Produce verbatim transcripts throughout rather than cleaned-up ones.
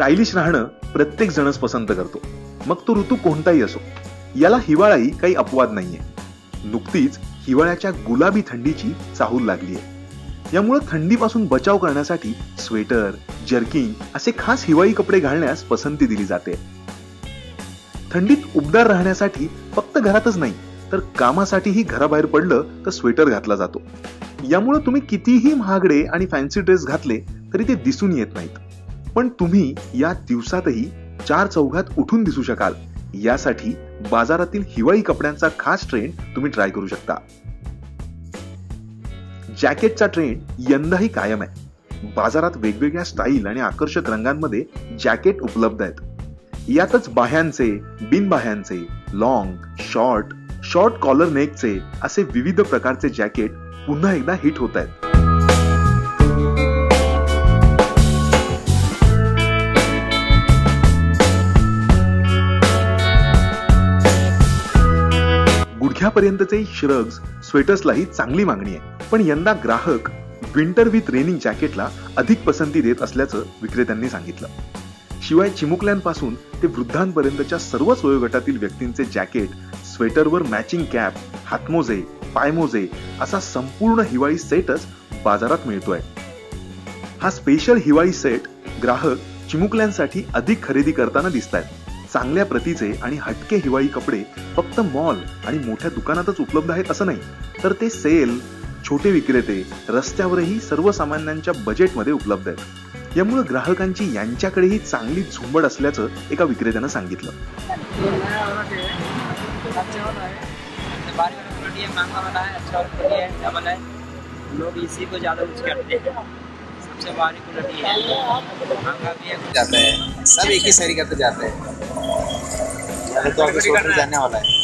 Stylish राहणं प्रत्येक जणच पसंत करतो, मग तो ऋतू कोणताही असो. याला हिवाळाही काही अपवाद नाहीये. नुकतीच हिवाळ्याच्या गुलाबी थंडीची चाहूल लागलीय. यामुळे थंडीपासून बचाव करण्यासाठी स्वेटर, जर्किंग असे खास हिवाळी कपडे घालण्यास पसंती दिली जाते. थंडीत उबदार राहण्यासाठी फक्त घरातच नाही तर कामासाठीही घराबाहेर पडलं तर स्वेटर घातला जातो. यामुळे तुम्ही कितीही महागडे आणि फॅन्सी ड्रेस घातले तरी ते दिसून येत नाहीत. पण तुम्ही या दिवसातही चार चौघात उठून दिसू शकाल यासाठी बाजारातील हिवाळी कपड्यांचा खास ट्रेंड तुम्ही ट्राय करू शकता. जॅकेटचा ट्रेंड यंदाही कायम आहे. बाजारात वेगवेगळ्या स्टाईल आणि आकर्षक रंगांमध्ये जॅकेट उपलब्ध आहेत. यातच बाह्यांचे, बिनबाह्यांचे, लॉंग, शॉर्ट, शॉर्ट कॉलर नेकचे असे विविध प्रकारचे जॅकेट पुन्हा एकदा हिट होत आहेत. गुडघ्यापर्यंतचे श्रग्स, स्वेटर्सलाही चांगली मागणी आहे. पण यंदा ग्राहक विंटर विथ रेनिंग जॅकेटला अधिक पसंती देत असल्याचं विक्रेत्यांनी सांगितलं. शिवाय चिमुकल्यांपासून ते वृद्धांपर्यंतच्या सर्वच वयोगटातील व्यक्तींचे जॅकेट, स्वेटरवर मॅचिंग कॅप, हातमोजे, पायमोजे असा संपूर्ण हिवाळी सेटच बाजारात मिळतोय. हा स्पेशल हिवाळी सेट ग्राहक चिमुकल्यांसाठी अधिक खरेदी करताना दिसतायत. चांगल्या प्रतीचे आणि हटके हिवाळी कपडे फक्त मॉल आणि मोठ्या दुकानातच उपलब्ध आहेत असं नाही, तर ते सेल, छोटे विक्रेते, रस्त्यावरही सर्वसामान्यांच्या बजेटमध्ये उपलब्ध आहेत. यामुळे ग्राहकांची यांच्याकडेही चांगली झुंबड असल्याचं एका विक्रेत्यानं सांगितलं. सब एक ही सैरी करते जाते हैं. तो अभी स्वेटर जाने वाला है.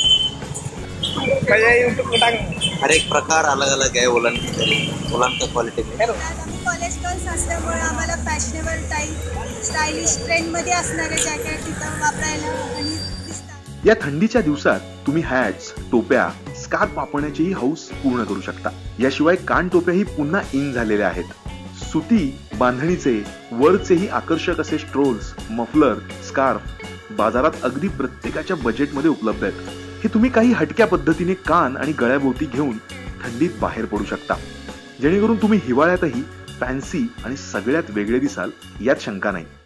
हर एक प्रकार अलग अलग है वुलन वुलन का क्वालिटी में. कॉलेज गर्ल्स असल्यामुळे आम्हाला फॅशनेबल टाईप स्टायलिश ट्रेंड मध्ये असणारे जॅकेट तिथं वापरायला आणि दिसतात. या थंडीच्या दिवसात तुम्ही हॅट्स, टोप्या, स्कार्फ वापरण्याचीही हौस पूर्ण करू शकता. याशिवाय कान टोप्याही पुन्हा इन झालेल्या आहेत. सुती, बांधणीचे, वरचेही आकर्षक असे स्ट्रोल्स, मफलर, स्कार्फ बाजारात अगदी प्रत्येकाच्या बजेटमध्ये उपलब्ध आहेत. हे तुम्ही काही हटक्या पद्धतीने कान आणि गळ्याभोवती घेऊन थंडीत बाहेर पडू शकता, जेणेकरून तुम्ही हिवाळ्यातही फॅन्सी आणि सगळ्यात वेगळे दिसाल यात शंका नाही.